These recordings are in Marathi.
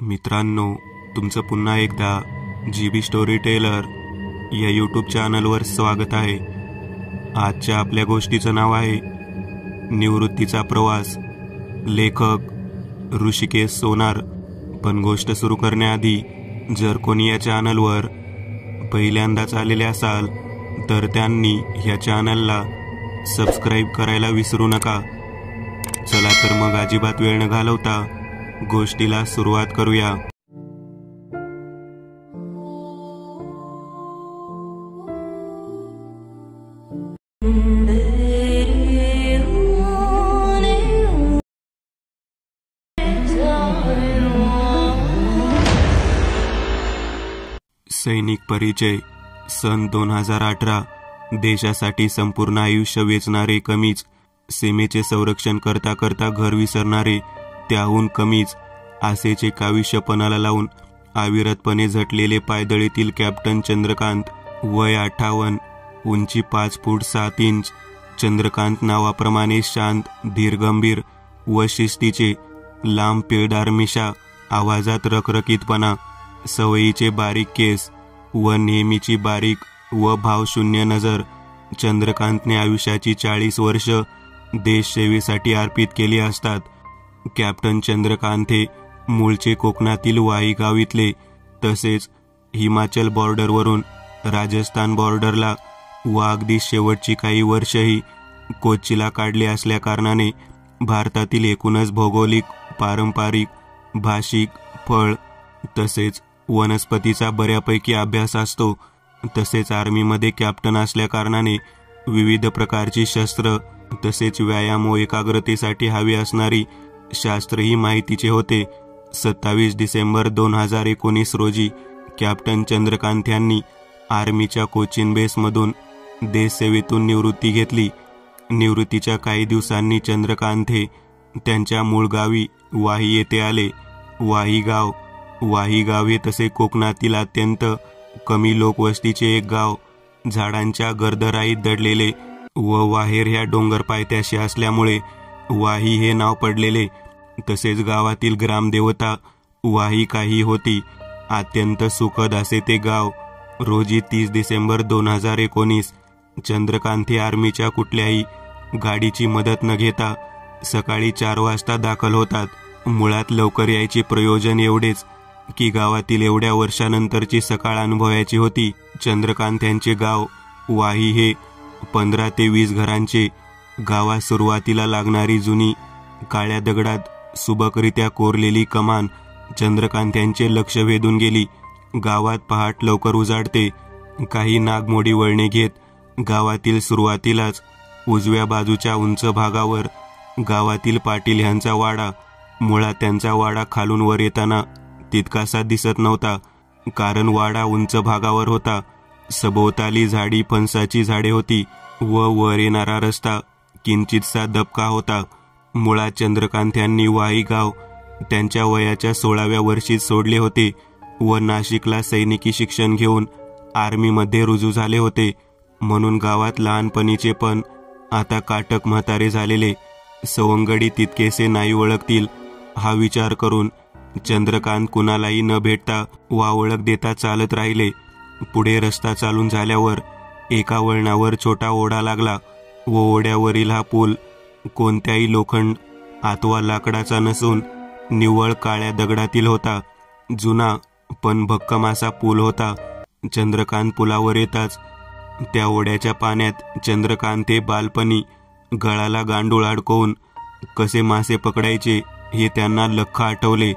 मित्रांनो, तुमचं पुन्हा एकदा GB स्टोरी टेलर या यूट्यूब चॅनलवर स्वागत आहे। आजच्या आपल्या गोष्टीचं नाव आहे निवृत्तीचा प्रवास। लेखक ऋषिकेश सोनार। पण गोष्ट सुरू करण्याआधी जर कोणी या चॅनलवर पहिल्यांदाच आलेले असाल तर त्यांनी या चॅनलला सबस्क्राइब करायला विसरू नका। चला तर मग अजिबात वेळ न घालवता गोष्टीला सुरुवात करूया। सैनिक परिचय। सन 2018। देशासाठी संपूर्ण आयुष्य वेचणारे कमीच, सीमेचे संरक्षण करता करता घर विसरणारे त्याहून कमीच, आसेचे काविष्य पणाला लावून अविरतपणे झटलेले पायदळीतील कॅप्टन चंद्रकांत। वय 58, उंची 5 फूट 7 इंच। चंद्रकांत नावाप्रमाणे शांत, धीरगंभीर व शिस्तीचे। लांब पिळदार मिशा, आवाजात रखरखीतपणा, सवयीचे बारीक केस व नेहमीची बारीक व भावशून्य नजर। चंद्रकांतने आयुष्याची 40 वर्ष देशसेवेसाठी अर्पित केली असतात। कॅप्टन चंद्रकांत हे मूळचे कोकणातील वाई गाव इथले, तसेच हिमाचल बॉर्डरवरून राजस्थान बॉर्डरला व अगदी शेवटची काही वर्षही कोच्चीला काढली असल्याकारणाने भारतातील एकूणच भौगोलिक, पारंपरिक, भाषिक, फळ तसेच वनस्पतीचा बऱ्यापैकी अभ्यास असतो। तसेच आर्मीमध्ये कॅप्टन असल्याकारणाने विविध प्रकारची शस्त्र तसेच व्यायाम व एकाग्रतेसाठी हवी असणारी शास्त्रही माहितीचे होते। 27 डिसेंबर 2019 रोजी कॅप्टन चंद्रकांत यांनी आर्मीच्या कोचीन बेसमधून देशसेवेतून निवृत्ती घेतली। निवृत्तीच्या काही दिवसांनी चंद्रकांत हे त्यांच्या मूळ गावी वाही येथे आले। वाही गाव हे तसे कोकणातील अत्यंत कमी लोकवस्तीचे एक गाव, झाडांच्या गर्दराईत दडलेले व वाहेर ह्या डोंगर पायथ्याशी असल्यामुळे वाही हे नाव पडलेले। तसेच गावातील ग्रामदेवता वाही काही होती। अत्यंत सुखद असे ते गाव। रोजी 30 डिसेंबर 2019 चंद्रकांत हे आर्मीच्या कुठल्याही गाडीची मदत न घेता सकाळी 4 वाजता दाखल होतात। मुळात लवकर यायचे प्रयोजन एवढेच की गावातील एवढ्या वर्षानंतरची सकाळ अनुभवायची होती। चंद्रकांत यांचे गाव वाही हे 15 ते 20 घरांचे। गावात सुरुवातीला लागणारी जुनी काळ्या दगडात सुबकरित्या कोरलेली कमान चंद्रकांत यांचे लक्ष वेधून गेली। गावात पहाट लवकर उजाडते। काही नागमोडी वळणे घेत गावातील सुरुवातीलाच उजव्या बाजूच्या उंच भागावर गावातील पाटील यांचा वाडा। मुळात त्यांचा वाडा खालून वर येताना तितकासा दिसत नव्हता, कारण वाडा उंच भागावर होता। सभोवताली झाडी फणसाची झाडे होती व वर येणारा रस्ता किंचितसा दबका होता। मुळात चंद्रकांत यांनी वाही गाव त्यांच्या वयाच्या 16व्या वर्षीच सोडले होते व नाशिकला सैनिकी शिक्षण घेऊन आर्मीमध्ये रुजू झाले होते। म्हणून गावात लहानपणीचे पण आता काटक म्हातारे झालेले सवंगडी तितकेसे नाही ओळखतील हा विचार करून चंद्रकांत कुणालाही न भेटता वा ओळख देता चालत राहिले। पुढे रस्ता चालून झाल्यावर एका वळणावर छोटा ओढा लागला व ओढ्यावरील हा पूल कोणत्याही लोखंड अथवा लाकडाचा नसून निव्वळ काळ्या दगडातील होता। जुना पण भक्कम असा पूल होता। चंद्रकांत पुलावर येताच त्या ओढ्याच्या पाण्यात चंद्रकांत हे बालपणी गळाला गांडूळ अडकवून कसे मासे पकडायचे हे त्यांना लख्ख आठवले।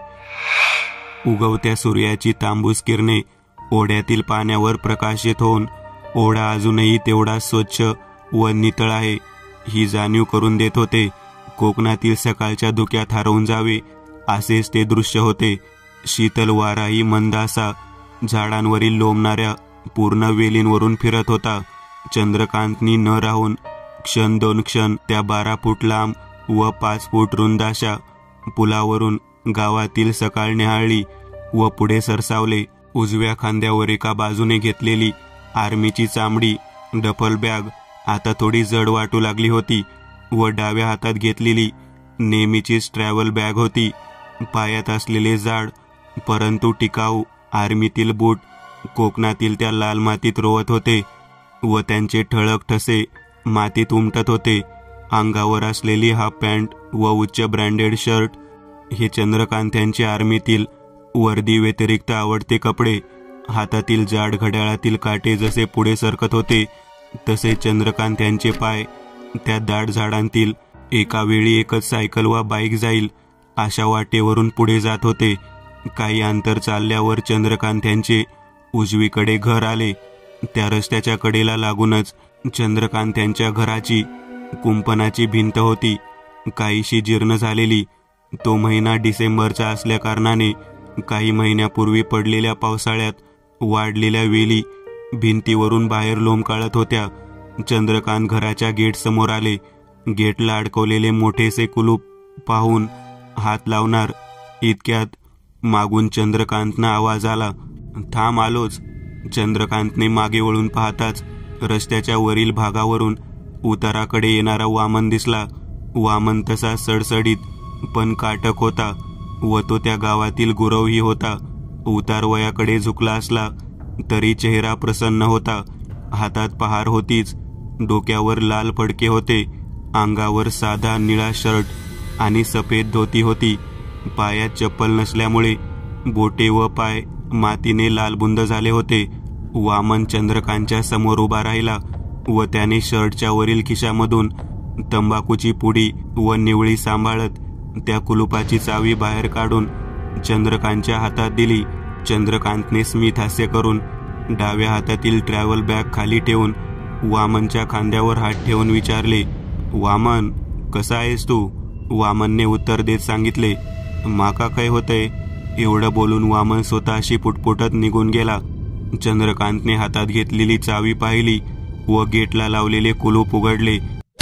उगवत्या सूर्याची तांबूस किरणे ओढ्यातील पाण्यावर प्रकाशित होऊन ओढा अजूनही तेवढा स्वच्छ व नितळ आहे ही जाणीव करून देत होते। कोकणातील सकाळच्या धुक्यात हरवून जावे असेच ते दृश्य होते। शीतल वाराही मंद असा झाडांवरील लोंबणाऱ्या पूर्ण वेलींवरून फिरत होता। चंद्रकांतनी न राहून क्षण 2 क्षण त्या 12 फूट लांब व 5 फूट रुंद अशा पुलावरून गावातील सकाळ निहाळली व पुढे सरसावले। उजव्या खांद्यावर एका बाजूने घेतलेली आर्मीची चामडी डफल बॅग आता थोडी जड वाटू लागली होती व डाव्या हातात घेतलेली नेहमीचीच ट्रॅव्हल बॅग होती। पायात असलेले जाड परंतु टिकाऊ आर्मीतील बूट कोकणातील त्या लाल मातीत रोवत होते व त्यांचे ठळक ठसे मातीत उमटत होते. अंगावर असलेली हाफ पॅन्ट व उच्च ब्रँडेड शर्ट हे चंद्रकांत यांचे आर्मीतील वर्दी व्यतिरिक्त आवडते कपडे. हातातील जाड घड्याळातील काटे जसे पुढे सरकत होते तसे चंद्रकांत यांचे पाय त्या दाट झाडांतील एका वेळी एकच सायकल वा बाईक जाईल अशा वाटेवरून पुढे जात होते. काही अंतर चालल्यावर चंद्रकांत यांचे उजवीकडे घर आले. त्या रस्त्याच्या कडेला लागूनच चंद्रकांत यांच्या घराची कुंपणाची भिंत होती, काहीशी जीर्ण झालेली. तो महिना डिसेंबरचा असल्याकारणाने काही महिन्यापूर्वी पडलेल्या पावसाळ्यात वाढलेल्या वेली भिंतीवरून बाहेर लोंबकाळत होत्या. चंद्रकांत घराच्या गेट समोर आले. गेटला अडकवलेले मोठेसे कुलूप पाहून हात लावणार इतक्यात मागून चंद्रकांतना आवाज आला, थांब आलोच. चंद्रकांतने मागे वळून पाहताच रस्त्याच्या वरील भागावरून उताराकडे येणारा वामन दिसला. वामन तसा सडसडीत पण काटक होता व तो त्या गावातील गुरवही होता. उतार वयाकडे झुकला असला तरी चेहरा प्रसन्न होता. हातात पहार होतीच, डोक्यावर लाल फडके होते, अंगावर साधा निळा शर्ट आणि सफेद धोती होती. पायात चप्पल नसल्यामुळे बोटे व पाय मातीने लालबुंद झाले होते. वामन चंद्रकांतच्या समोर उभा राहिला व त्याने शर्टच्या वरील खिशामधून तंबाखूची पुडी व निवळी सांभाळत त्या कुलुपाची चावी बाहेर काढून चंद्रकांतच्या हातात दिली. चंद्रकांतने स्मित हास्य करून डाव्या हातातील ट्रॅव्हल बॅग खाली ठेवून वामनच्या खांद्यावर हात ठेवून विचारले, वामन कसा आहेस तू? वामनने उत्तर देत सांगितले, माका काय होतंय? एवढं बोलून वामन स्वतःशी पुटपुटत निघून गेला. चंद्रकांतने हातात घेतलेली चावी पाहिली व गेटला लावलेले कुलूप उघडले.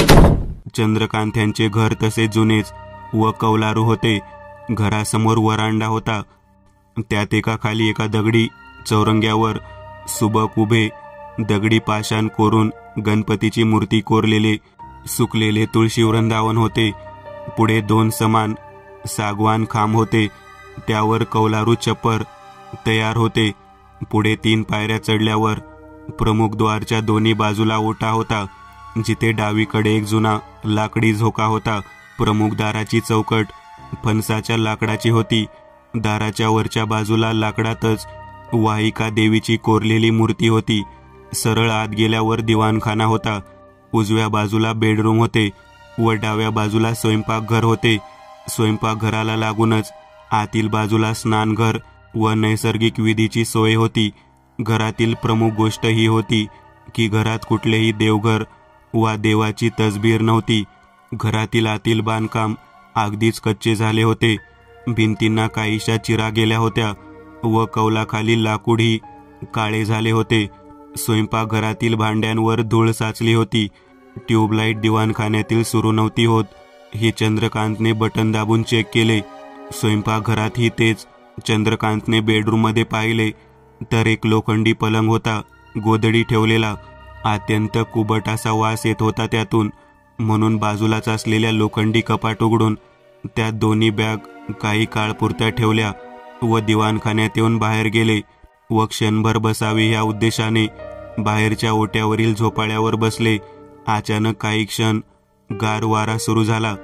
चंद्रकांत यांचे घर तसे जुनेच व कौलारू होते. घरासमोर वरांडा होता. त्यात एका खाली एका दगडी चौरंग्यावर सुबक उभे दगडी पाषाण कोरून गणपतीची मूर्ती कोरलेले सुकलेले तुळशी वृंदावन होते. पुढे 2 समान सागवान खांब होते, त्यावर कौलारू छप्पर तयार होते. पुढे 3 पायऱ्या चढल्यावर प्रमुख द्वारच्या दोन्ही बाजूला ओटा होता, जिथे डावीकडे एक जुना लाकडी झोका होता. प्रमुख दाराची चौकट फणसाच्या लाकडाची होती. दाराच्या वरच्या बाजूला लाकडातच वाहिका देवीची कोरलेली मूर्ती होती. सरळ आत गेल्यावर दिवाणखाना होता. उजव्या बाजूला बेडरूम होते व डाव्या बाजूला स्वयंपाकघर होते. स्वयंपाकघराला लागूनच आतील बाजूला स्नानघर व नैसर्गिक विधीची सोय होती. घरातील प्रमुख गोष्ट ही होती की घरात कुठलेही देवघर वा देवाची तसबीर नव्हती. घरातील आतील बांधकाम अगदीच कच्चे झाले होते. भिंतींना काहीशा चिरा गेल्या होत्या व कौलाखाली लाकूडही काळे झाले होते. स्वयंपाकघरातील भांड्यांवर धूळ साचली होती. ट्यूबलाईट दिवाणखान्यातील सुरू नव्हती होत. हे चंद्रकांतने बटन दाबून चेक केले. स्वयंपाकघरातही तेच. चंद्रकांतने बेडरूममध्ये पाहिले तर एक लोखंडी पलंग होता, गोधडी ठेवलेला. अत्यंत कुबट असा वास येत होता त्यातून. म्हणून बाजूलाच असलेल्या लोखंडी कपाट उघडून त्यात दोन्ही बॅग काही काळपुरत्या ठेवल्या व दिवाणखान्यात येऊन बाहेर गेले व क्षणभर बसावे ह्या उद्देशाने बाहेरच्या ओट्यावरील झोपाळ्यावर बसले. अचानक काही क्षण गार वारा सुरू झाला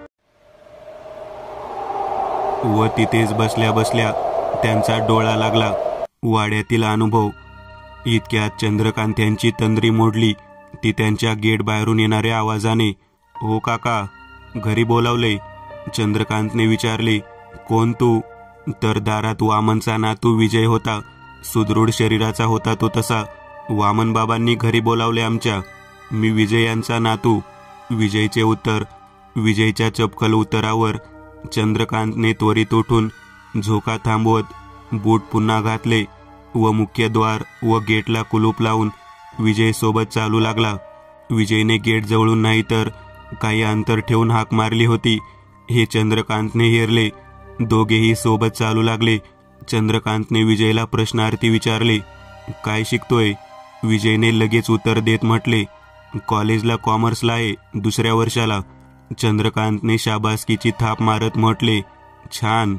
व तिथेच बसल्या बसल्या त्यांचा डोळा लागला वाड्यातील अनुभव. इतक्यात चंद्रकांत यांची तंद्री मोडली. ती त्यांच्या गेट बाहेरून येणाऱ्या आवाजाने, हो काका, घरी बोलावले? चंद्रकांतने विचारले, कोण तू? तर दारात वामनचा नातू विजय होता. सुदृढ शरीराचा होता तो तसा. वामन बाबांनी घरी बोलावले आमच्या. मी विजय यांचा नातू. विजयचे उत्तर. विजयच्या चपखल उत्तरावर चंद्रकांतने त्वरित उठून झोका थांबवत बूट पुन्हा घातले व मुख्य द्वार व गेटला कुलूप लावून विजय सोबत चालू लागला. विजयने गेट जवळून नाही तर काही अंतर ठेवून हाक मारली होती. हे चंद्रकांतने हेरले. दोघेही सोबत चालू लागले. चंद्रकांतने विजयला प्रश्नार्थी विचारले, काय शिकतोय? विजयने लगेच उत्तर देत म्हटले, कॉलेजला कॉमर्सला आहे, 2ऱ्या वर्षाला. चंद्रकांतने शाबासकीची थाप मारत म्हटले, छान.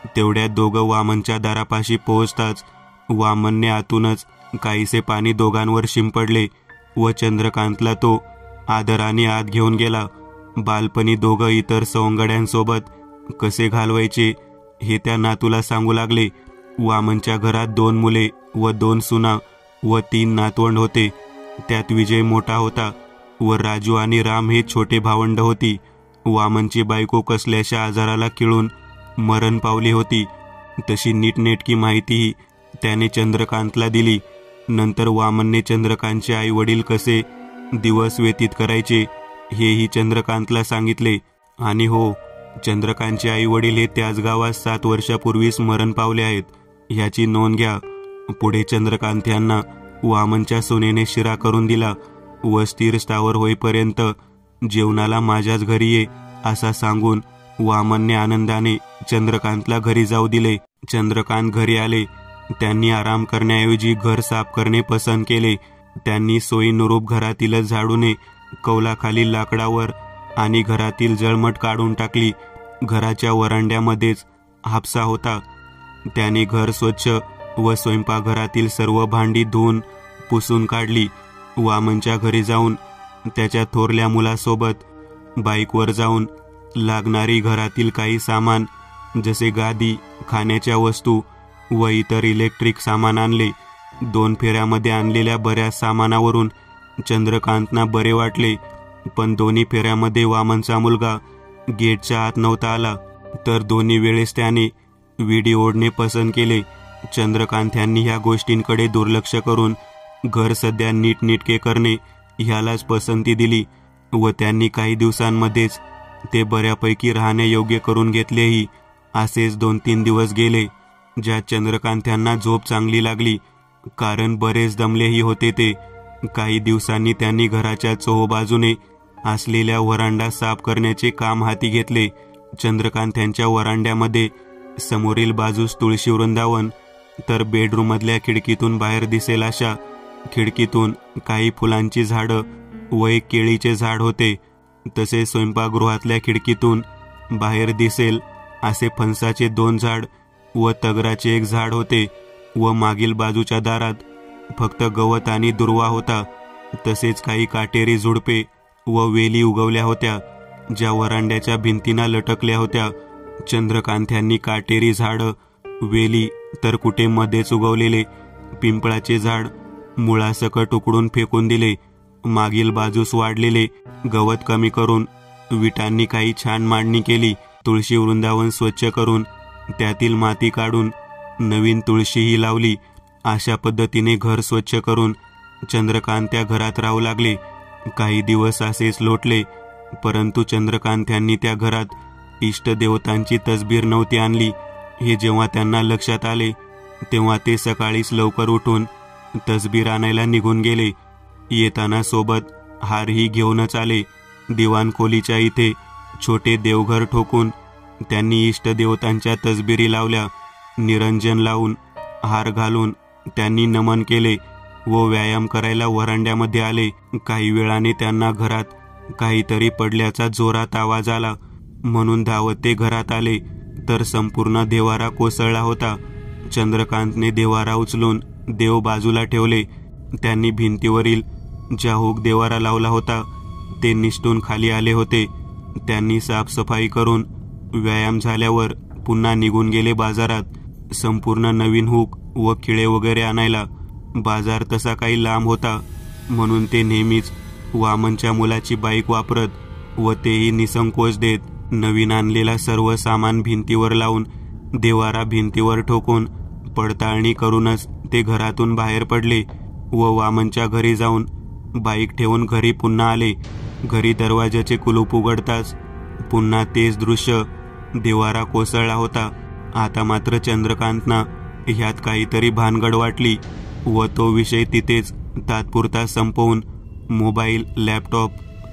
तेवढ्यात दोघं वामनच्या दारापाशी पोहोचताच वामनने आतूनच काहीसे पाणी दोघांवर शिंपडले व चंद्रकांतला तो आदराने आत घेऊन गेला. बालपणी दोघं इतर सवंगड्यांसोबत कसे घालवायचे हे त्या नातूला सांगू लागले. वामनच्या घरात 2 मुले व 2 सुना व 3 नातवंड होते. त्यात विजय मोठा होता व राजू आणि राम हे छोटे भावंड होती. वामनची बायको कसल्याशा आजाराला खिळून मरण पावली होती. तशी नीटनेटकी माहितीही त्याने चंद्रकांतला दिली. नंतर वामनने चंद्रकांतचे आई वडील कसे दिवस व्यतीत करायचे हेही चंद्रकांतला सांगितले. आणि हो, चंद्रकांतचे आई वडील हे त्याच गावात 7 वर्षापूर्वीच मरण पावले आहेत, ह्याची नोंद घ्या. पुढे चंद्रकांत यांना वामनच्या सोनेने शिरा करून दिला व स्थिर स्थावर होईपर्यंत जेवणाला माझ्याच घरी ये असा सांगून वामनने आनंदाने चंद्रकांतला घरी जाऊ दिले. चंद्रकांत घरी आले. त्यांनी आराम करण्याऐवजी घर साफ करणे पसंत केले. त्यांनी सोयीनुरूप घरातीलच झाडूने कौलाखाली लाकडावर आणि घरातील जळमट काढून टाकली. घराच्या वरांड्यामध्येच हापसा होता. त्याने घर स्वच्छ व स्वयंपाकघरातील सर्व भांडी धुवून पुसून काढली. वामनच्या घरी जाऊन त्याच्या थोरल्या मुलासोबत बाईकवर जाऊन लागणारी घरातील काही सामान जसे गादी, खाण्याच्या वस्तू व इतर इलेक्ट्रिक सामान आणले. 2 फेऱ्यामध्ये आणलेल्या बऱ्याच सामानावरून चंद्रकांतना बरे वाटले, पण 2 फेऱ्यामध्ये वामनचा मुलगा गेटच्या आत नव्हता आला. तर 2 वेळेस त्याने विडी ओढणे पसंत केले. चंद्रकांत यांनी ह्या गोष्टींकडे दुर्लक्ष करून घर सध्या नीटनेटके करणे ह्यालाच पसंती दिली व त्यांनी काही दिवसांमध्येच ते बऱ्यापैकी राहण्यायोग्य करून घेतलेही. असेच 2-3 दिवस गेले, ज्यात चंद्रकांत यांना झोप चांगली लागली, कारण बरेच दमलेही होते ते. काही दिवसांनी त्यांनी घराच्या चोहोबाजूने असलेल्या वरांडा साफ करण्याचे काम हाती घेतले. चंद्रकांत यांच्या वरांड्यामध्ये समोरील बाजूस तुळशी वृंदावन, तर बेडरूममधल्या खिडकीतून बाहेर दिसेल अशा खिडकीतून काही फुलांची झाडं व एक केळीचे झाड होते. तसेच स्वयंपाकगृहातल्या खिडकीतून बाहेर दिसेल असे फणसाचे 2 झाड व तगराचे 1 झाड होते व मागील बाजूच्या दारात फक्त गवत आणि दुर्वा होता. तसेच काही काटेरी झुडपे व वेली उगवल्या होत्या, ज्या वरांड्याच्या भिंतींना लटकल्या होत्या. चंद्रकांत यांनी काटेरी झाडं, वेली, तर कुठे मध्येच उगवलेले पिंपळाचे झाड मुळासकट उकडून फेकून दिले. मागील बाजूस वाढलेले गवत कमी करून विटांनी काही छान मांडणी केली. तुळशी वृंदावन स्वच्छ करून त्यातील माती काढून नवीन तुळशीही लावली. अशा पद्धतीने घर स्वच्छ करून चंद्रकांत त्या घरात राहू लागले. काही दिवस असेच लोटले, परंतु चंद्रकांत यांनी त्या घरात इष्टदेवतांची तसबीर नव्हती आणली. हे जेव्हा त्यांना लक्षात आले तेव्हा ते सकाळीच लवकर उठून तसबीर आणायला निघून गेले. येताना सोबत हारही घेऊनच आले. दिवाणखोलीच्या इथे छोटे देवघर ठोकून त्यांनी इष्टदेवतांच्या तसबिरी लावल्या. निरंजन लावून हार घालून त्यांनी नमन केले व व्यायाम करायला वरांड्यामध्ये आले. काही वेळाने त्यांना घरात काहीतरी पडल्याचा जोरात आवाज आला, म्हणून धावत ते घरात आले तर संपूर्ण देवारा कोसळला होता. चंद्रकांतने देवारा उचलून देव बाजूला ठेवले. त्यांनी भिंतीवरील ज्या हुक देवारा लावला होता ते निसटून खाली आले होते. त्यांनी साफसफाई करून व्यायाम झाल्यावर पुन्हा निघून गेले बाजारात संपूर्ण नवीन हुक व खिळे वगैरे आणायला. बाजार तसा काही लांब होता, म्हणून ते नेहमीच वामनच्या मुलाची बाईक वापरत व तेही निसंकोच देत नवीन आणलेला सर्व सामान भिंतीवर लावून देवारा भिंतीवर ठोकून पडताळणी करूनच ते घरातून बाहेर पडले व वामनच्या घरी जाऊन बाईक ठेवून घरी पुन्हा आले. घरी दरवाजाचे कुलूप उघडताच पुन्हा तेच दृश्य. देवारा कोसळला होता. आता मात्र चंद्रकांतना ह्यात काहीतरी भानगड वाटली व तो विषय तिथेच तात्पुरता संपवून मोबाईल, लॅपटॉप,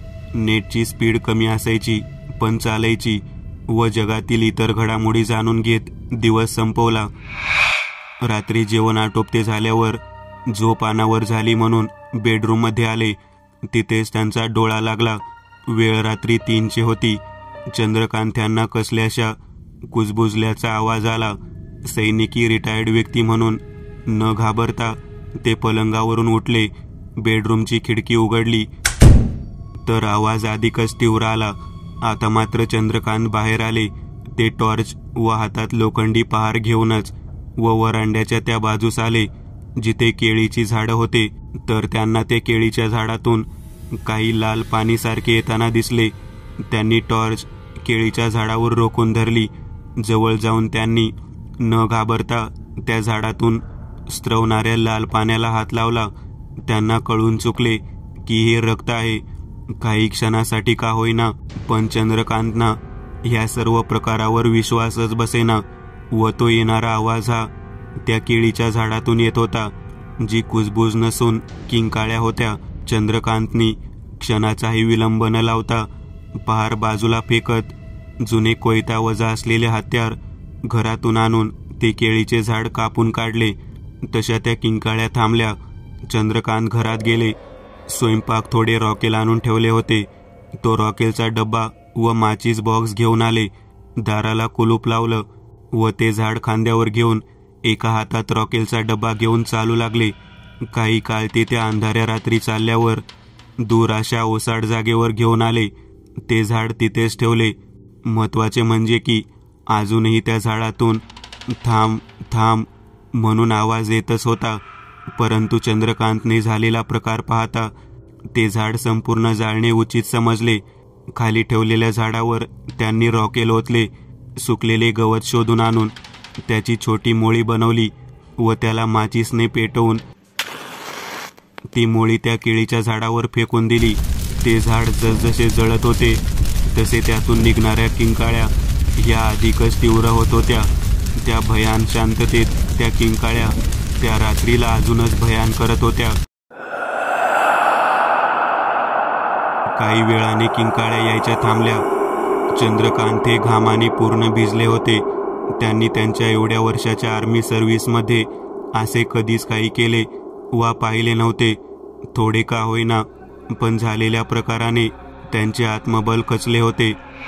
नेटची स्पीड कमी असायची पण चालायची व जगातील इतर घडामोडी जाणून घेत दिवस संपवला. रात्री जेवण आटोपते झाल्यावर झोप अनावर झाली म्हणून बेडरूममध्ये आले. तिथेच त्यांचा डोळा लागला. वेळ रात्री 3ची होती. चंद्रकांत यांना कसल्याशा कुजबुजल्याचा आवाज आला. सैनिकी रिटायर्ड व्यक्ती म्हणून न घाबरता ते पलंगावरून उठले. बेडरूमची खिडकी उघडली तर आवाज अधिकच तीव्र आला. आता मात्र चंद्रकांत बाहेर आले. ते टॉर्च व हातात लोखंडी पहार घेऊनच व वरांड्याच्या त्या बाजूस आले जिथे केळीची झाडं होते. तर त्यांना ते केळीच्या झाडातून काही लाल पाणीसारखे येताना दिसले. त्यांनी टॉर्च केळीच्या झाडावर रोखून धरली. जवळ जाऊन त्यांनी न घाबरता त्या झाडातून स्त्रवणाऱ्या लाल पाण्याला हात लावला. त्यांना कळून चुकले की हे रक्त आहे. काही क्षणासाठी का होईना पण चंद्रकांतना ह्या सर्व प्रकारावर विश्वासच बसेना व तो येणारा आवाज हा त्या केळीच्या झाडातून येत होता जी कुजबूज नसून किंकाळ्या होत्या. चंद्रकांतनी क्षणाचाही विलंब न लावता पहार बाजूला फेकत जुने कोयता वजा असलेले हत्यार घरातून आणून ते केळीचे झाड कापून काढले. तशा त्या किंकाळ्या थांबल्या. चंद्रकांत घरात गेले. स्वयंपाक थोडे रॉकेल आणून ठेवले होते. तो रॉकेलचा डब्बा व माचीस बॉक्स घेऊन आले. दाराला कुलूप लावलं व ते झाड खांद्यावर घेऊन एका हातात रॉकेलचा डब्बा घेऊन चालू लागले. काही काळ ते त्या अंधाऱ्या रात्री चालल्यावर दूर अशा ओसाड जागेवर घेऊन आले. ते झाड तिथेच ठेवले. महत्वाचे म्हणजे की अजूनही त्या झाडातून थांब थांब म्हणून आवाज येतच होता. परंतु चंद्रकांतने झालेला प्रकार पाहता ते झाड संपूर्ण जाळणे उचित समजले. खाली ठेवलेल्या झाडावर त्यांनी रॉकेल ओतले. सुकलेले गवत शोधून आणून त्याची छोटी मोळी बनवली व त्याला माचीसने पेटवून ती मोळी त्या केळीच्या झाडावर फेकून दिली. ते झाड जसजसे जळत होते तसे त्यातून निघणाऱ्या किंकाळ्या ह्या अधिकच तीव्र होत होत्या. त्या भयान शांततेत त्या किंकाळ्या त्या रात्रीला अजूनच भयान करत होत्या. काही वेळाने किंकाळ्या यायच्या थांबल्या. चंद्रकांत हे घामाने पूर्ण भिजले होते. त्यांनी त्यांच्या एवढ्या वर्षाच्या आर्मी सर्व्हिसमध्ये असे कधीच काही केले वा पाहिले नव्हते. थोडे का होईना पण झालेल्या प्रकाराने त्यांचे आत्मबल खचले होते.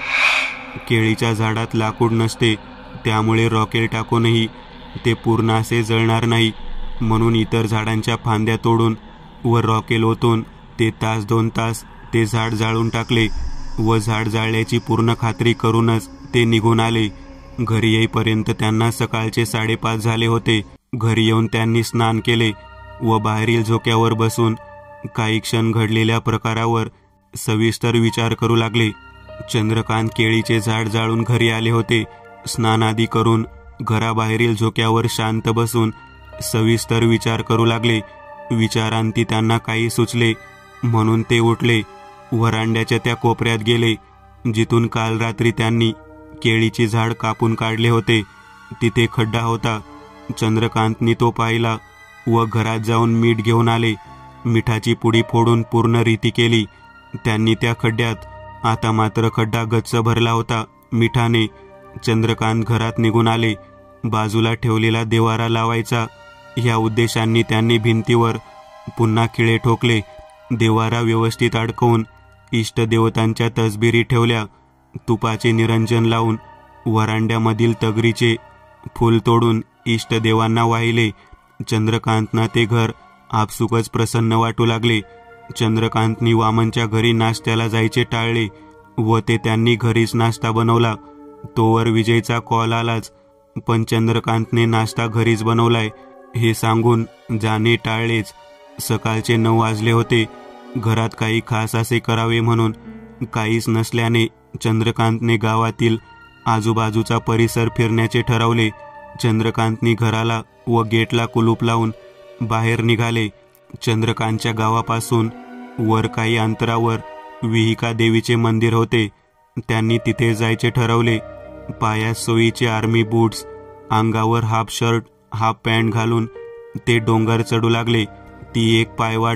केळीच्या झाडात लाकूड नसते त्यामुळे रॉकेल टाकूनही ते पूर्ण असे जळणार नाही म्हणून इतर झाडांच्या फांद्या तोडून व रॉकेल ओतून ते तास 2 तास ते झाड जाळून टाकले व झाड जाळल्याची पूर्ण खात्री करूनच ते निघून आले. घरी येईपर्यंत त्यांना सकाळचे 5:30 झाले होते. घरी येऊन त्यांनी स्नान केले व बाहेरील झोक्यावर बसून काही क्षण घडलेल्या प्रकारावर सविस्तर विचार करू लागले. चंद्रकांत केळीचे झाड जाळून घरी आले होते. स्नानादी करून घराबाहेरील झोक्यावर शांत बसून सविस्तर विचार करू लागले. विचारांती त्यांना काही सुचले म्हणून ते उठले. वरांड्याच्या त्या कोपऱ्यात गेले जिथून काल रात्री त्यांनी केळीचे झाड कापून काढले होते. तिथे खड्डा होता. चंद्रकांतनी तो पाहिला व घरात जाऊन मीठ घेऊन आले. मिठाची पुडी फोडून पूर्ण रीती केली. त्यांनी त्या खड्ड्यात आता मात्र खड्डा गच्च भरला होता मिठाने. चंद्रकांत घरात निघून आले. बाजूला ठेवलेला देवारा लावायचा ह्या उद्देशांनी त्यांनी भिंतीवर पुन्हा खिळे ठोकले. देवारा व्यवस्थित अडकवून इष्टदेवतांच्या तसबिरी ठेवल्या. तुपाचे निरंजन लावून वरांड्यामधील तगरीचे फूल तोडून इष्टदेवांना वाहिले. चंद्रकांतना ते घर आपसुकच प्रसन्न वाटू लागले. चंद्रकांतनी वामनच्या घरी नाश्त्याला जायचे टाळले व ते त्यांनी घरीच नाश्ता बनवला. तोवर विजयचा कॉल आलाच. पण चंद्रकांतने नाश्ता घरीच बनवलाय हे सांगून जाणे टाळलेच. सकाळचे 9 वाजले होते. घरात काही खास असे करावे म्हणून काहीच नसल्याने चंद्रकांतने गावातील आजूबाजूचा परिसर फिरण्याचे ठरवले. चंद्रकांतनी घराला व गेटला कुलूप लावून बाहेर निघाले. चंद्रकांतच्या गावापासून वर काही अंतरावर विहिका देवीचे मंदिर होते. त्यांनी तिथे जायचे ठरवले. पायात सोयीचे आर्मी बूट्स, अंगावर हाफ शर्ट हाफ पॅन्ट घालून ते डोंगर चढू लागले. ती एक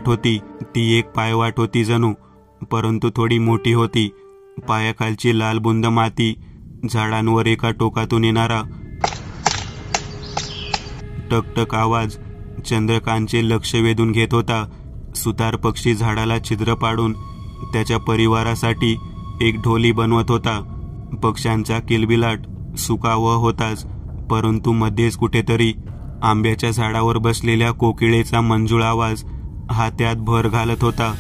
पायवाट होती जणू, परंतु थोडी मोठी होती. पायाखालची लाल बुंद माती, झाडांवर एका टोकातून येणारा टकटक आवाज चंद्रकांतचे लक्ष वेधून घेत होता. सुतार पक्षी झाडाला छिद्र पाडून त्याच्या परिवारासाठी एक ढोली बनवत होता. पक्ष्यांचा किलबिलाट सुकावं होताच, परंतु मध्येच कुठेतरी आंब्याच्या झाडावर बसलेल्या कोकिळेचा मंजूळ आवाज हा त्यात भर घालत होता.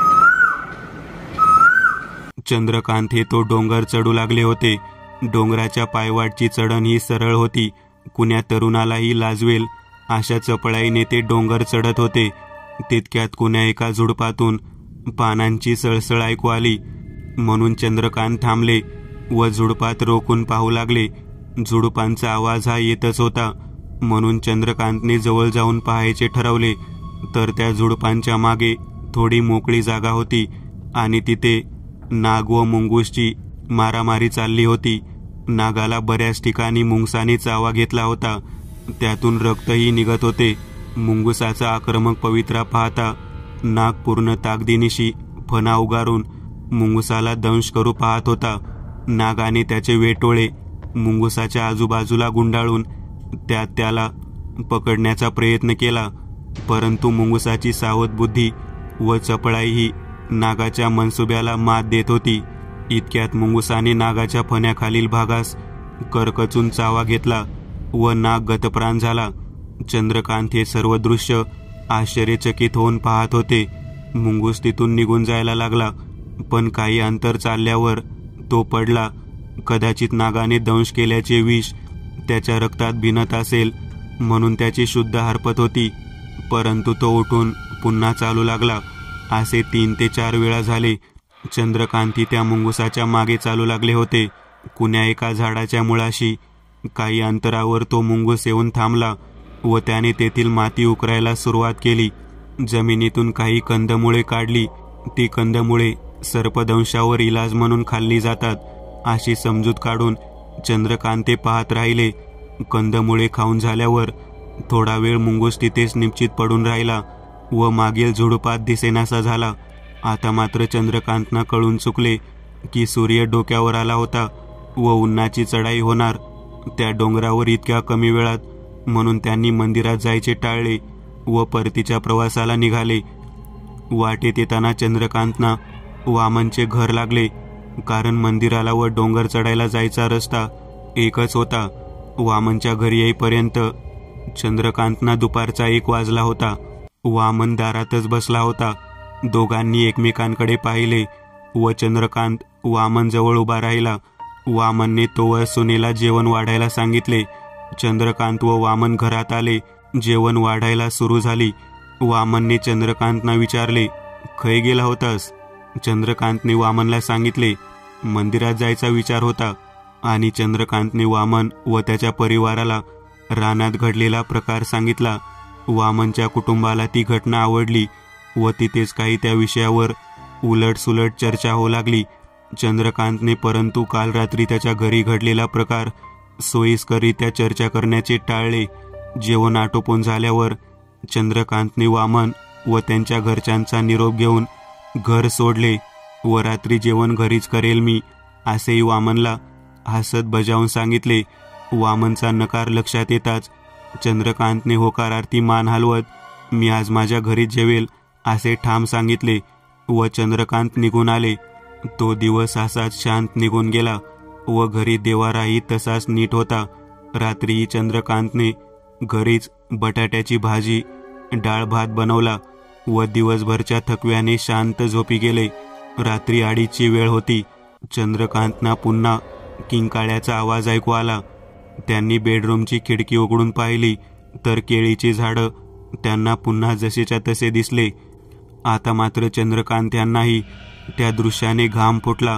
चंद्रकांत हे तो डोंगर चढू लागले होते. डोंगराच्या पायवाटची चढण ही सरळ होती. कुण्या तरुणालाही लाजवेल अशा चपळाईने ते डोंगर चढत होते. तितक्यात कुण्या एका झुडपातून पानांची सळसळ ऐकू आली. म्हणून चंद्रकांत थांबले व झुडपात रोखून पाहू लागले. झुडपांचा आवाज हा येतच होता. म्हणून चंद्रकांतने जवळ जाऊन पाहायचे ठरवले. तर त्या झुडपांच्या मागे थोडी मोकळी जागा होती आणि तिथे नाग व मुंगूसची मारामारी चालली होती. नागाला बऱ्याच ठिकाणी मुंगसाने चावा घेतला होता. त्यातून रक्तही निघत होते. मुंगुसाचा आक्रमक पवित्रा पाहता नाग पूर्ण ताकदीनिशी फणा उगारून मुंगुसाला दंश करू पाहत होता. नागाने त्याचे वेटोळे मुंगुसाच्या आजूबाजूला गुंडाळून त्याला पकडण्याचा प्रयत्न केला, परंतु मुंगुसाची सावध बुद्धी व चपळाई ही नागाच्या मनसुब्याला मात देत होती. इतक्यात मुंगुसाने नागाच्या फण्याखालील भागास करकचून चावा घेतला व नाग गतप्राण झाला. चंद्रकांत हे सर्व दृश्य आश्चर्यचकित होऊन पाहत होते. मुंगूस तिथून निघून जायला लागला, पण काही अंतर चालल्यावर तो पडला. कदाचित नागाने दंश केल्याचे विष त्याच्या रक्तात भिनत असेल म्हणून त्याची शुद्ध हरपत होती, परंतु तो उठून पुन्हा चालू लागला. असे 3 ते 4 वेळा झाले. चंद्रकांती त्या मुंगुसाच्या मागे चालू लागले होते. कुण्या एका झाडाच्या मुळाशी काही अंतरावर तो मुंगूस येऊन थांबला व त्याने तेथील माती उकरायला सुरुवात केली. जमिनीतून काही कंदमुळे काढली. ती कंदमुळे सर्पदंशावर इलाज म्हणून खाल्ली जातात अशी समजूत काढून चंद्रकांत पाहत राहिले. कंदमुळे खाऊन झाल्यावर थोडा वेळ मुंगूस तिथेच निश्चित पडून राहिला व मागील झुडपात दिसेनासा झाला. आता मात्र चंद्रकांतना कळून चुकले की सूर्य डोक्यावर आला होता व उन्हाची चढाई होणार त्या डोंगरावर इतक्या कमी वेळात. म्हणून त्यांनी मंदिरात जायचे टाळले व परतीच्या प्रवासाला निघाले. वाटेत येताना चंद्रकांतना वामनचे घर लागले, कारण मंदिराला व डोंगर चढायला जायचा रस्ता एकच होता. वामनच्या घरी येईपर्यंत चंद्रकांतना दुपारचा 1 वाजला होता. वामन दारातच बसला होता. दोघांनी एकमेकांकडे पाहिले व चंद्रकांत वामन जवळ उभा राहिला. वामनने तोवर सुनेला जेवण वाढायला सांगितले. चंद्रकांत व वामन घरात आले. जेवण वाढायला सुरू झाली. वामनने चंद्रकांतना विचारले, खय गेला होतास? चंद्रकांतने वामनला सांगितले, मंदिरात जायचा विचार होता. आणि चंद्रकांतने वामन व त्याच्या परिवाराला रानात घडलेला प्रकार सांगितला. वामनच्या कुटुंबाला ती घटना आवडली व तिथेच काही त्या विषयावर उलटसुलट चर्चा होऊ लागली. चंद्रकांतने परंतु काल रात्री त्याच्या घरी घडलेला प्रकार सोयीस्करित्या चर्चा करण्याचे टाळले. जेवण आटोपून झाल्यावर चंद्रकांतने वामन व त्यांच्या घरच्यांचा निरोप घेऊन घर सोडले व रात्री जेवण घरीच करेल मी असेही वामनला हसत बजावून सांगितले. वामनचा नकार लक्षात येताच चंद्रकांतने होकारार्थी मान हलवत मी आज माझ्या घरीच जेवेल असे ठाम सांगितले व चंद्रकांत निघून आले. तो दिवस असाच शांत निघून गेला व घरी देवाराही तसाच नीट होता. रात्री चंद्रकांतने घरीच बटाट्याची भाजी डाळ भात बनवला व दिवसभरच्या थकव्याने शांत झोपी गेले. रात्री 2:30ची वेळ होती. चंद्रकांतना पुन्हा किंकाळ्याचा आवाज ऐकू आला. त्यांनी बेडरूमची खिडकी उघडून पाहिली तर केळीची झाडं त्यांना पुन्हा जसेच्या तसे दिसले. आता मात्र चंद्रकांत यांनाही त्या दृश्याने घाम फुटला,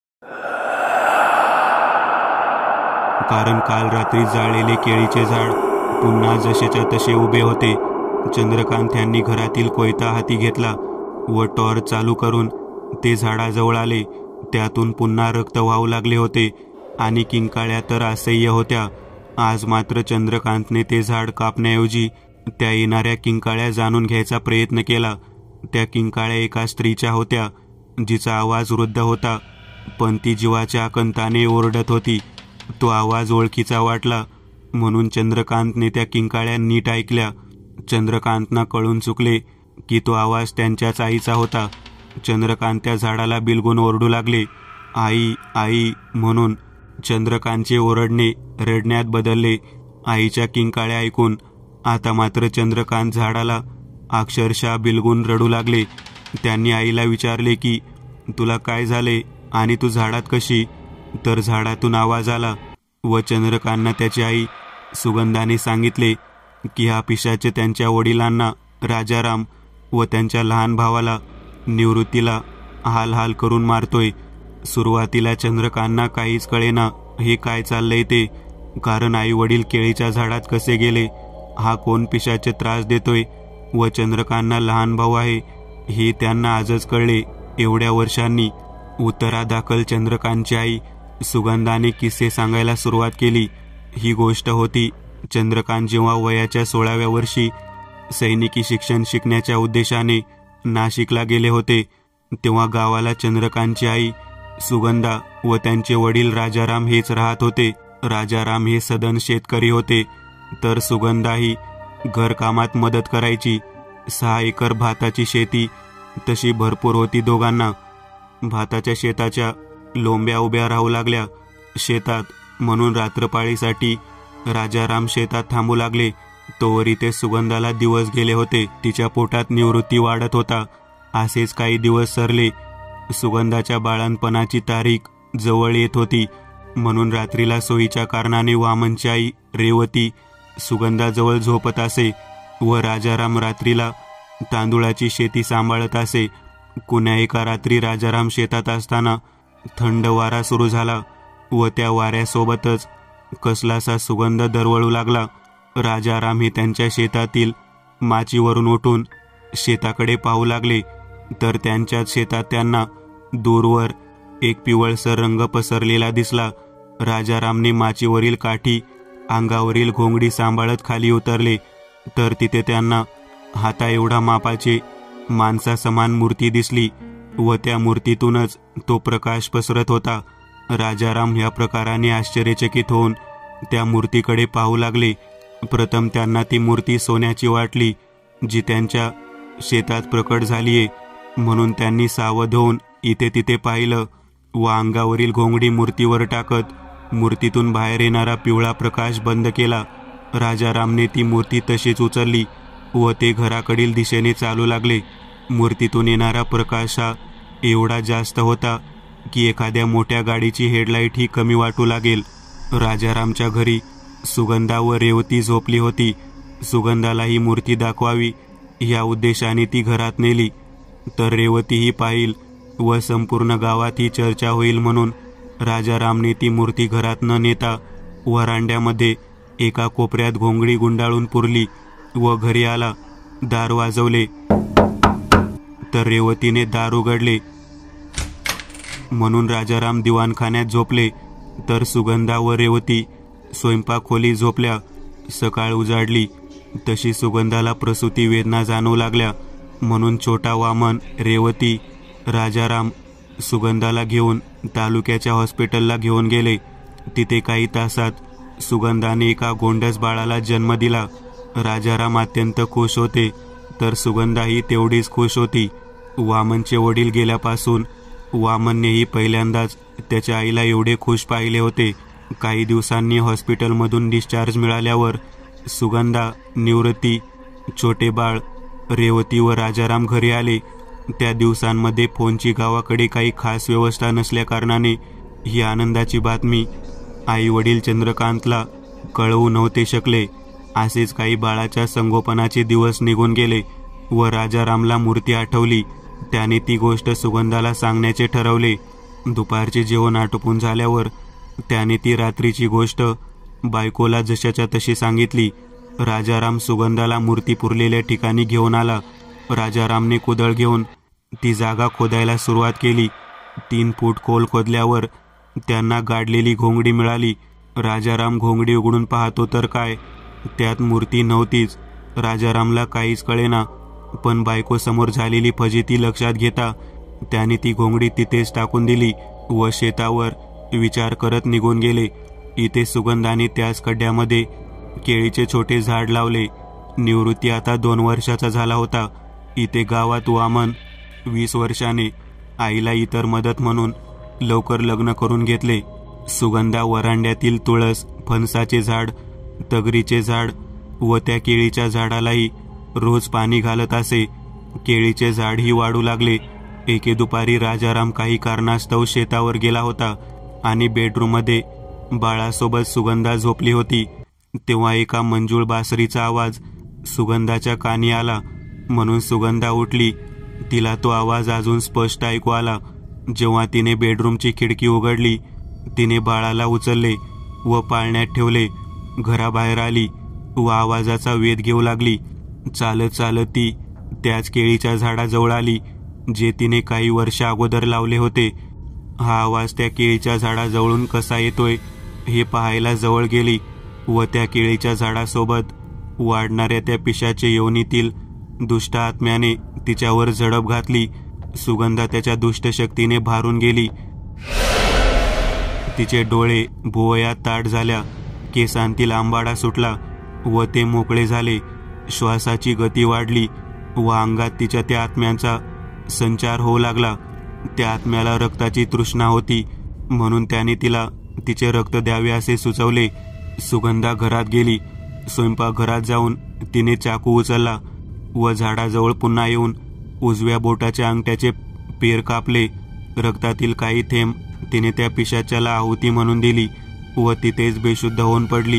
कारण काल रात्री जाळलेले केळीचे झाड पुन्हा जसेच्या तसे उभे होते. चंद्रकांत यांनी घरातील कोयता हाती घेतला व टॉर्च चालू करून ते झाडाजवळ आले. त्यातून पुन्हा रक्त वाहू लागले होते आणि किंकाळ्या तर असह्य होत्या. आज मात्र चंद्रकांतने ते झाड कापण्याऐवजी त्या येणाऱ्या किंकाळ्या जाणून घ्यायचा प्रयत्न केला. त्या किंकाळ्या एका स्त्रीच्या होत्या, जिचा आवाज वृद्ध होता, पण ती जीवाच्या आकंताने ओरडत होती. तो आवाज ओळखीचा वाटला म्हणून चंद्रकांतने त्या किंकाळ्या नीट ऐकल्या. चंद्रकांतना कळून चुकले की तो आवाज त्यांच्याच आईचा होता. चंद्रकांत त्या झाडाला बिलगून ओरडू लागले, आई आई म्हणून. चंद्रकांतचे ओरडणे रडण्यात बदलले. आईच्या किंकाळ्या ऐकून आता मात्र चंद्रकांत झाडाला अक्षरशः बिलगून रडू लागले. त्यांनी आईला विचारले की तुला काय झाले आणि तू झाडात कशी? तर झाडातून आवाज आला व चंद्रकांतला त्याची आई सुगंधाने सांगितले की हा पिशाच त्यांच्या वडिलांना राजाराम व त्यांच्या लहान भावाला निवृत्तीला हाल हाल करून मारतोय. सुरुवातीला चंद्रकांतला काहीच कळेना हे काय चाललंय ते, कारण आई वडील केळीच्या झाडात कसे गेले, हा कोण पिशाच त्रास देतोय व चंद्रकांतला लहान भाऊ आहे हे त्यांना आजच कळले. एवढ्या वर्षांनी उत्तरादाखल चंद्रकांतची आई सुगंधाने किस्से सांगायला सुरुवात केली. ही गोष्ट होती चंद्रकांत जेव्हा वयाच्या 16व्या वर्षी सैनिकी शिक्षण शिकण्याच्या उद्देशाने नाशिकला गेले होते, तेव्हा गावाला चंद्रकांतची आई सुगंधा व त्यांचे वडील राजाराम हेच राहत होते. राजाराम हे सदन शेतकरी होते, तर सुगंधा ही घरकामात मदत करायची. 6 एकर भाताची शेती तशी भरपूर होती दोघांना. भाताच्या शेताच्या लोंब्या उभ्या राहू लागल्या शेतात, म्हणून रात्रपाळीसाठी राजाराम शेतात थांबू लागले. तोवर इथे सुगंधाला दिवस गेले होते. तिच्या पोटात निवृत्ती वाढत होता. असेच काही दिवस सरले. सुगंधाच्या बाळणपणाची तारीख जवळ येत होती, म्हणून रात्रीला सोयीच्या कारणाने वामनची आई रेवती सुगंधाजवळ झोपत असे व राजाराम रात्रीला तांदुळाची शेती सांभाळत असे. कुण्या एका रात्री राजाराम शेतात असताना थंड वारा सुरू झाला व त्या वाऱ्यासोबतच कसलासा सुगंध दरवळू लागला. राजाराम हे त्यांच्या शेतातील माचीवरून उठून शेताकडे पाहू लागले, तर त्यांच्याच शेतात त्यांना दूरवर एक पिवळसर रंग पसरलेला दिसला. राजारामने माचीवरील काठी अंगावरील घोंगडी सांभाळत खाली उतरले, तर तिथे त्यांना हाता एवढा मापाचे माणसासमान मूर्ती दिसली व त्या मूर्तीतूनच तो प्रकाश पसरत होता. राजाराम या प्रकाराने आश्चर्यचकित होऊन त्या मूर्तीकडे पाहू लागले. प्रथम त्यांना ती मूर्ती सोन्याची वाटली, जी त्यांच्या शेतात प्रकट झालीये, म्हणून त्यांनी सावध होऊन इथे तिथे पाहिलं व अंगावरील घोंगडी मूर्तीवर टाकत मूर्तीतून बाहेर येणारा पिवळा प्रकाश बंद केला. राजारामने ती मूर्ती तशीच उचलली व ते घराकडील दिशेने चालू लागले. मूर्तीतून येणारा प्रकाश हा एवढा जास्त होता की एखाद्या मोठ्या गाडीची हेडलाईट ही कमी वाटू लागेल. राजारामच्या घरी सुगंधा व रेवती झोपली होती. सुगंधाला ही मूर्ती दाखवावी या उद्देशाने ती घरात नेली, तर रेवती ही पाहिल व संपूर्ण गावात ही चर्चा होईल म्हणून राजारामने ती मूर्ती घरात न नेता वरांड्यामध्ये एका कोपऱ्यात घोंगडी गुंडाळून पुरली व घरी आला. दार वाजवले, तर रेवतीने दार उघडले. म्हणून राजाराम दिवाणखान्यात झोपले, तर सुगंधा व रेवती स्वयंपाक खोली झोपल्या. सकाळ उजाडली तशी सुगंधाला प्रसूती वेदना जाणवू लागल्या, म्हणून छोटा वामन, रेवती, राजाराम सुगंधाला घेऊन तालुक्याच्या हॉस्पिटलला घेऊन गेले. तिथे काही तासात सुगंधाने एका गोंडस बाळाला जन्म दिला. राजाराम अत्यंत खुश होते, तर सुगंधाही तेवढीच खुश होती. वामनचे वडील गेल्यापासून वामननेही पहिल्यांदाच त्याच्या आईला एवढे खुश पाहिले होते. काही दिवसांनी हॉस्पिटलमधून डिस्चार्ज मिळाल्यावर सुगंधा, निवृत्ती, छोटे बाळ, रेवती व राजाराम घरी आले. त्या दिवसांमध्ये फोनची गावाकडे काही खास व्यवस्था नसल्याकारणाने ही आनंदाची बातमी आई वडील चंद्रकांतला कळवू नव्हते शकले. असेच काही बाळाच्या संगोपनाचे दिवस निघून गेले व राजारामला मूर्ती आठवली. त्याने ती गोष्ट सुगंधाला सांगण्याचे ठरवले. दुपारचे जेवण आटोपून झाल्यावर त्याने ती रात्रीची गोष्ट बायकोला जशाच्या तशी सांगितली. राजाराम सुगंधाला मूर्ती पुरलेल्या ठिकाणी घेऊन आला. राजारामने कुदळ घेऊन ती जागा खोदायला सुरुवात केली. 3 फूट खोल खोदल्यावर त्यांना गाडलेली घोंगडी मिळाली. राजाराम घोंगडी उघडून पाहतो तर काय, त्यात मूर्ती नव्हतीच. राजारामला काहीच कळेना, पण बायको समोर झालेली फजिती लक्षात घेता त्याने ती घोंगडी तिथेच टाकून दिली व शेतावर विचार करत निघून गेले. इथे सुगंधाने त्याच खड्ड्यामध्ये केळीचे छोटे झाड लावले. निवृत्ती आता 2 वर्षाचा झाला होता. इथे गावात वामन 20 वर्षाने आईला इतर मदत म्हणून लवकर लग्न करून घेतले. सुगंधा वरांड्यातील तुळस, फणसाचे झाड, तगरीचे झाड व त्या केळीच्या झाडालाही रोज पाणी घालत असे. केळीचे झाडही वाढू लागले. एके दुपारी राजाराम काही कारणास्तव शेतावर गेला होता आणि बेडरूममध्ये बाळासोबत सुगंधा झोपली होती. तेव्हा एका मंजूळ बासरीचा आवाज सुगंधाच्या कानी आला, म्हणून सुगंधा उठली. तिला तो आवाज अजून स्पष्ट ऐकू आला. जेव्हा तिने बेडरूमची खिडकी उघडली, तिने बाळाला उचलले व पाळण्यात ठेवले. घराबाहेर आली व आवाजाचा वेध घेऊ लागली. चालत चालत ती त्याच केळीच्या झाडाजवळ आली जे तिने काही वर्ष अगोदर लावले होते. हा आवाज त्या केळीच्या झाडाजवळून कसा येतोय हे पाहायला जवळ गेली व त्या केळीच्या झाडासोबत वाढणाऱ्या त्या पिशाचे योनीतील दुष्ट आत्म्याने तिच्यावर झडप घातली. सुगंधा त्याच्या दुष्ट शक्तीने भारून गेली. तिचे डोळे भुवयात ताट झाल्या, केसांतील आंबाडा सुटला व ते मोकळे झाले. श्वासाची गती वाढली व अंगात तिच्या त्या आत्म्यांचा संचार होऊ लागला. त्या आत्म्याला रक्ताची तृष्णा होती, म्हणून त्याने तिला तिचे रक्त द्यावे असे सुचवले. सुगंधा घरात गेली. स्वयंपाकघरात जाऊन तिने चाकू उचलला व झाडाजवळ पुन्हा येऊन उजव्या बोटाच्या अंगठ्याचे पेर कापले. रक्तातील काही थेंब तिने त्या पिशाच्याला आहुती म्हणून दिली व तिथेच बेशुद्ध होऊन पडली.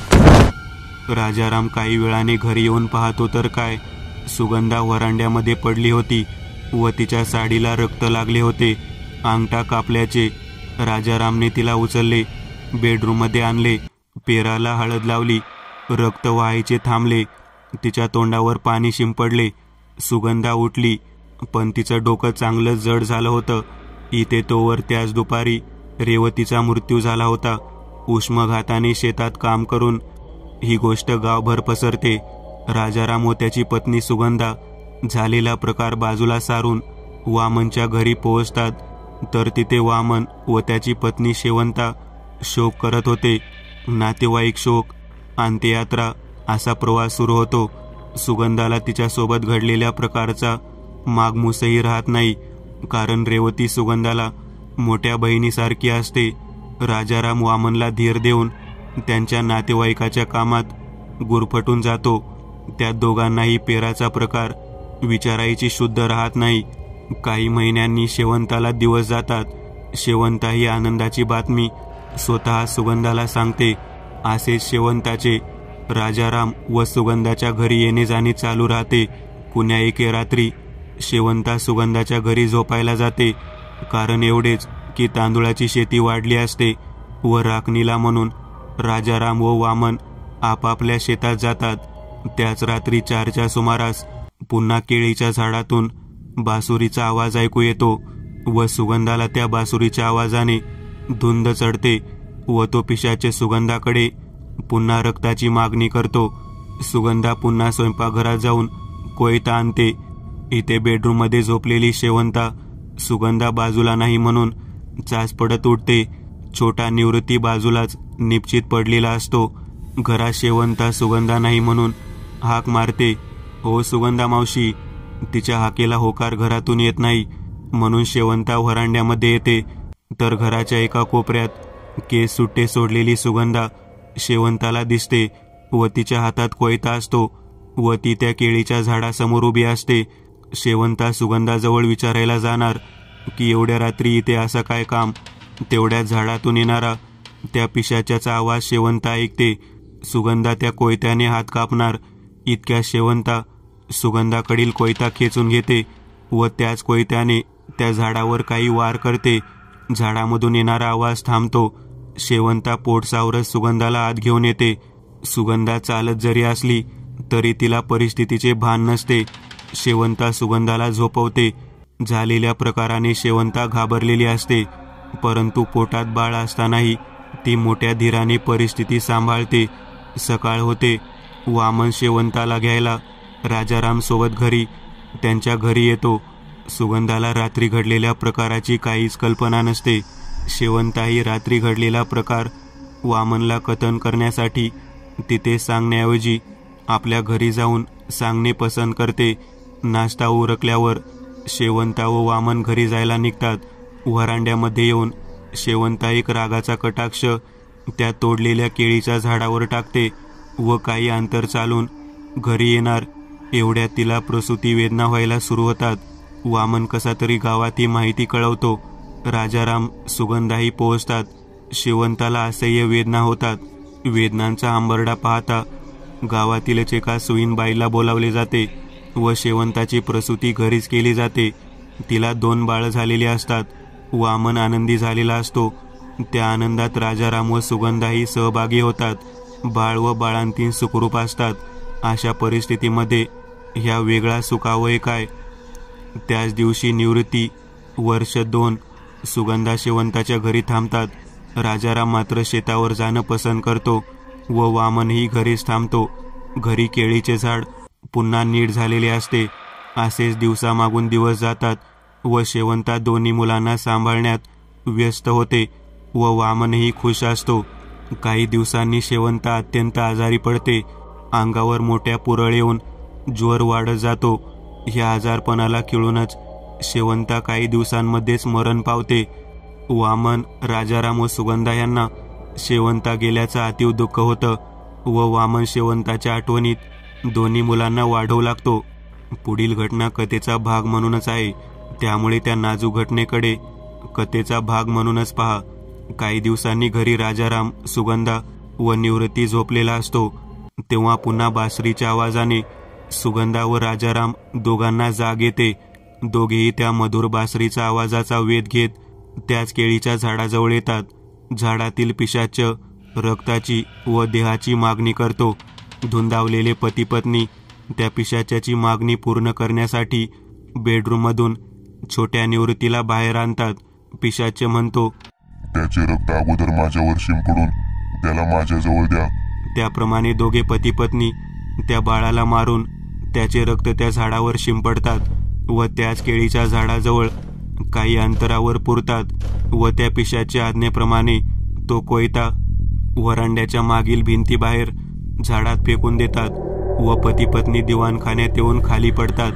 राजाराम काही वेळाने घरी येऊन पाहतो तर काय, सुगंधा वरांड्यामध्ये पडली होती व तिच्या साडीला रक्त लागले होते. अंगठा कापल्याचे. राजारामने तिला उचलले, बेडरूममध्ये आणले, पेराला हळद लावली. रक्त व्हायचे थांबले. तिच्या तोंडावर पाणी शिंपडले. सुगंधा उठली, पण तिचं डोकं चांगलंच जड झालं होतं. इथे तोवर त्याच दुपारी रेवतीचा मृत्यू झाला होता. उष्माघाताने शेतात काम करून ही गोष्ट गावभर पसरते. राजाराम व त्याची पत्नी सुगंधा झालेला प्रकार बाजूला सारून वामनच्या घरी पोहोचतात, तर तिथे वामन व त्याची पत्नी शेवंता शोक करत होते. नातेवाईक शोक, अंत्ययात्रा असा प्रवास सुरू होतो. सुगंधाला तिच्यासोबत घडलेल्या प्रकारचा मागमूसही राहत नाही, कारण रेवती सुगंधाला मोठ्या बहिणीसारखी असते. राजाराम वामनला धीर देऊन त्यांच्या नातेवाईकाच्या कामात गुरफटून जातो. त्या दोघांनाही पेराचा प्रकार विचारायची शुद्ध राहत नाही. काही महिन्यांनी शेवंताला दिवस जातात. शेवंता ही आनंदाची बातमी स्वतः सुगंधाला सांगते. असेच शेवंताचे राजाराम व सुगंधाच्या घरी येणे जाणे चालू राहते. पुण्या एके रात्री शेवंता सुगंधाच्या घरी झोपायला जाते. कारण एवढेच की तांदुळाची शेती वाढली असते व राखणीला म्हणून राजाराम व वामन आपापल्या शेतात जातात. त्याच रात्री 4च्या सुमारास पुन्हा केळीच्या झाडातून बासुरीचा आवाज ऐकू येतो व सुगंधाला त्या बासुरीच्या आवाजाने धुंद चढते व तो पिशाचे सुगंधाकडे पुन्हा रक्ताची मागणी करतो. सुगंधा पुन्हा स्वयंपाकघरात जाऊन कोयता आणते. इथे बेडरूममध्ये झोपलेली शेवंता सुगंधा बाजूला नाही म्हणून चाच पडत उठते. छोटा निवृत्ती बाजूलाच निपचित पडलेला असतो. घरात शेवंता सुगंधा नाही म्हणून हाक मारते, हो सुगंधा मावशी. तिच्या हाकेला होकार घरातून येत नाही, म्हणून शेवंता व्हरांड्यामध्ये येते. तर घराच्या एका कोपऱ्यात केस सुट्टे सोडलेली सुगंधा शेवंताला दिसते व तिच्या हातात कोयता असतो व ती त्या केळीच्या झाडासमोर उभी असते. शेवंता सुगंधाजवळ विचारायला जाणार की एवढ्या रात्री इथे असं काय काम. तेवढ्याच झाडातून येणारा त्या पिशाच्याचा आवाज शेवंता ऐकते. सुगंधा त्या कोयत्याने हात कापणार इतक्या शेवंता सुगंधाकडील कोयता खेचून घेते व त्याच कोयत्याने त्या झाडावर काही वार करते. झाडामधून येणारा आवाज थांबतो. शेवंता पोटसावरच सुगंधाला आत घेऊन येते. सुगंधा चालत जरी असली तरी तिला परिस्थितीचे भान नसते. शेवंता सुगंधाला झोपवते. झालेल्या प्रकाराने शेवंता घाबरलेली असते, परंतु पोटात बाळ असतानाही ती मोठ्या धीराने परिस्थिती सांभाळते. सकाळ होते. वामन शेवंताला घ्यायला राजाराम सोबत त्यांच्या घरी येतो. सुगंधाला रात्री घडलेल्या प्रकाराची काहीच कल्पना नसते. शेवंताही रात्री घडलेला प्रकार वामनला कथन करण्यासाठी तिथे सांगण्याऐवजी आपल्या घरी जाऊन सांगणे पसंत करते. नाश्ता उरकल्यावर शेवंता व वामन घरी जायला निघतात. व्हरांड्यामध्ये येऊन शेवंता एक रागाचा कटाक्ष त्या तोडलेल्या केळीच्या झाडावर टाकते व काही अंतर चालून घरी येणार एवढ्यात तिला प्रसूती वेदना व्हायला सुरू होतात. वामन कसा तरी गावात ही माहिती कळवतो. राजाराम, सुगंधाही पोहोचतात. शेवंताला असह्य वेदना होतात. वेदनांचा आंबरडा पाहता गावातीलच एका सुईणबाईला बोलावले जाते व शेवंताची प्रसूती घरीच केली जाते. तिला 2 बाळं झालेली असतात. वामन आनंदी झालेला असतो. त्या आनंदात राजाराम व सुगंधाही सहभागी होतात. बाळ व बाळंतीण सुखरूप असतात. अशा परिस्थितीमध्ये ह्या वेगळा सुखावय काय. त्याच दिवशी निवृत्ती, वर्ष 2 सुगंधा शेवंताच्या घरी थांबतात. राजाराम मात्र शेतावर जाणं पसंत करतो व वामनही घरीच थांबतो. घरी केळीचे झाड पुन्हा नीट झालेले असते. असेच दिवसामागून दिवस जातात व शेवंता दोन्ही मुलांना सांभाळण्यात व्यस्त होते व वामनही खुश असतो. काही दिवसांनी शेवंता अत्यंत आजारी पडते. अंगावर मोठ्या पुरळ येऊन ज्वर वाढत जातो. ह्या आजारपणाला खिळूनच शेवंता काही दिवसांमध्येच मरण पावते. वामन, राजाराम व सुगंधा यांना शेवंता गेल्याचं अतीव दुःख होतं व वामन शेवंताच्या आठवणीत दोन्ही मुलांना वाढवू लागतो. पुढील घटना कथेचा भाग म्हणूनच आहे, त्यामुळे त्या नाजूक घटनेकडे कथेचा भाग म्हणूनच पहा. काही दिवसांनी घरी राजाराम, सुगंधा व निवृत्ती झोपलेला असतो. तेव्हा पुन्हा बासरीच्या आवाजाने सुगंधा व राजाराम दोघांना जाग येते. दोघेही त्या मधुर बासरीचा आवाजाचा वेध घेत त्याच केळीच्या झाडाजवळ येतात. झाडातील पिशाच रक्ताची व देहाची मागणी करतो. धुंदावलेले पती पत्नी त्या पिशाच्याची मागणी पूर्ण करण्यासाठी बेडरूममधून छोट्या निवृत्तीला बाहेर आणतात. पिशाच म्हणतो, त्याचे रक्त अगोदर माझ्यावर शिंपडून त्याला माझ्याजवळ द्या. त्याप्रमाणे दोघे पती पत्नी त्या बाळाला मारून त्याचे रक्त त्या झाडावर शिंपडतात व त्याच केळीच्या झाडाजवळ काही अंतरावर पुरतात व त्या पिशाच्या आज्ञेप्रमाणे तो कोयता वरांड्याच्या मागील भिंतीबाहेर झाडात फेकून देतात व पती पत्नी दिवाणखान्यात येऊन खाली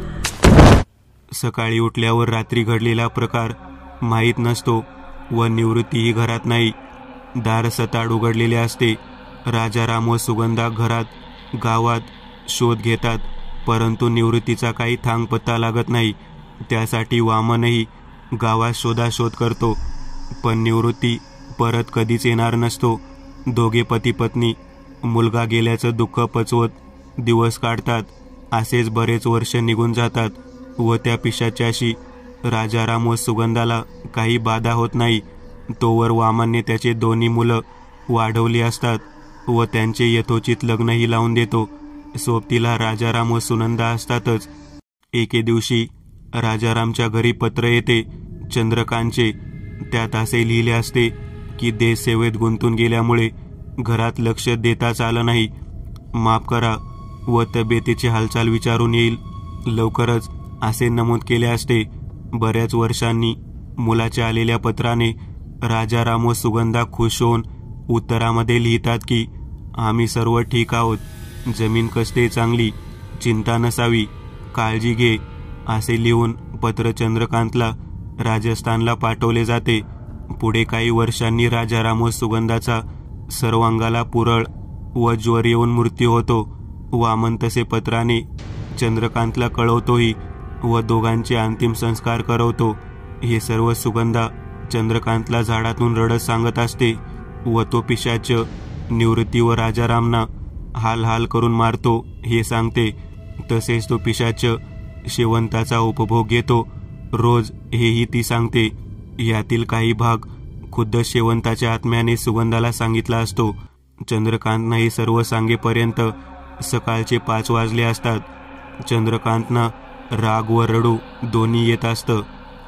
पडतात. सकाळी उठल्यावर रात्री घडलेला प्रकार माहीत नसतो व निवृत्तीही घरात नाही. दार सताड उघडलेले असते. राजाराम व सुगंधा घरात, गावात शोध घेतात, परंतु निवृत्तीचा काही थांग पत्ता लागत नाही. त्यासाठी वामनही गावात शोधाशोध करतो, पण निवृत्ती परत कधीच येणार नसतो. दोघे पती पत्नी मुलगा गेल्याचं दुःख पचवत दिवस काढतात. असेच बरेच वर्ष निघून जातात व त्या पिशाच्याशी राजाराम व सुगंधाला काही बाधा होत नाही. तोवर वामनने त्याचे दोन्ही मुलं वाढवली असतात व त्यांचे यथोचित लग्नही लावून देतो. सोबतीला राजाराम व सुनंदा असतातच. एके दिवशी राजारामच्या घरी पत्र येते चंद्रकांतचे. त्यात असे लिहिले असते की देश सेवेत गुंतून गेल्यामुळे घरात लक्ष देताच आलं नाही. माफ करा व तब्येतीची हालचाल विचारून येईल लवकरच, असे नमूद केले असते. बऱ्याच वर्षांनी मुलाच्या आलेल्या पत्राने राजाराम व सुगंधा खुश होऊन उत्तरामध्ये लिहितात की आम्ही सर्व ठीक आहोत. जमीन कसते चांगली, चिंता नसावी, काळजी घे, असे लिहून पत्र चंद्रकांतला राजस्थानला पाठवले जाते. पुढे काही वर्षांनी राजाराम व सुगंधाचा सर्वांगाला पुरळ व ज्वर येऊन मृत्यू होतो. वामन तसे पत्राने चंद्रकांतला कळवतोही व दोघांचे अंतिम संस्कार करवतो. हे सर्व सुगंधा चंद्रकांतला झाडातून रडत सांगत असते व तो पिशाच निवृत्ती व राजारामना हाल हाल करून मारतो हे सांगते. तसेच तो पिशाच शेवंताचा उपभोग घेतो रोज, हेही ती सांगते. यातील काही भाग खुद्द शेवंताच्या आत्म्याने सुगंधाला सांगितला असतो. चंद्रकांतना हे सर्व सांगेपर्यंत सकाळचे 5 वाजले असतात. चंद्रकांतना राग व रडू दोन्ही येत असतं.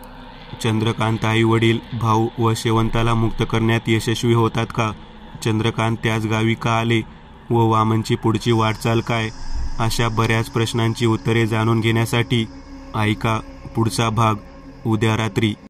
चंद्रकांत आई वडील, भाऊ व शेवंताला मुक्त करण्यात यशस्वी होतात का? चंद्रकांत त्याच गावी का आले व वामनची पुढची वाटचाल काय? अशा बऱ्याच प्रश्नांची उत्तरे जाणून घेण्यासाठी ऐका पुढचा भाग उद्या रात्री.